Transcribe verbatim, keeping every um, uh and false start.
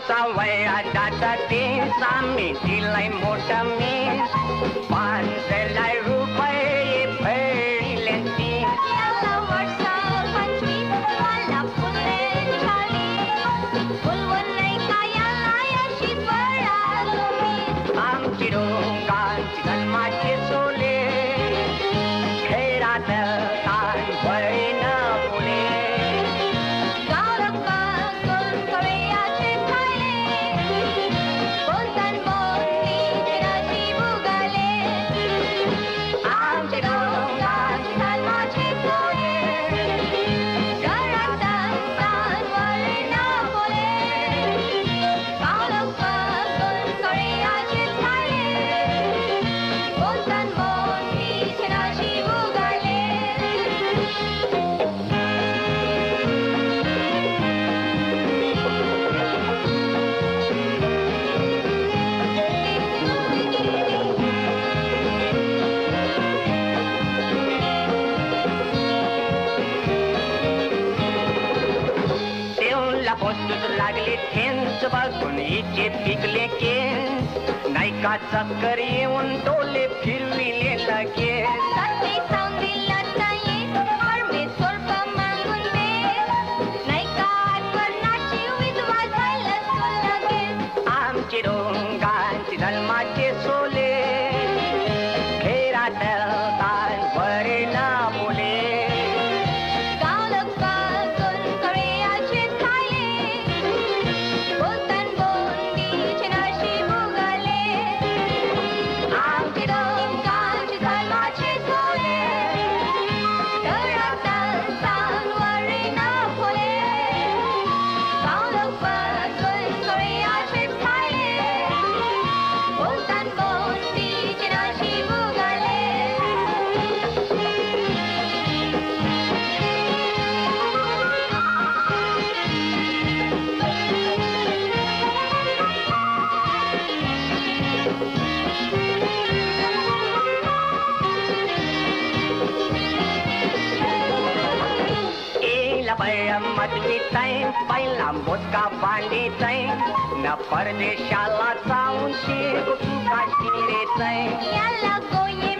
savoia dată din amintirile mulțumiri, bani de la rupă e pările întins. Ela vor să faci la pune cali, bulbunei ca ela e și fără lumini. Am tirungan țigan mace sole, kerată tan băină pule. Să balcon ice picle ches, n-ai ca să scărie un dole firvile la ches. Sate sound la taie, arme sorpa mangunde, n-ai ca atvarnaci with vazala solages. Am cirungan țidal mace sole, kerată tan bărina pule. Matvitain, bailam vodka banditain, na pardeșa la sound și cu caștirețai. Ia la goie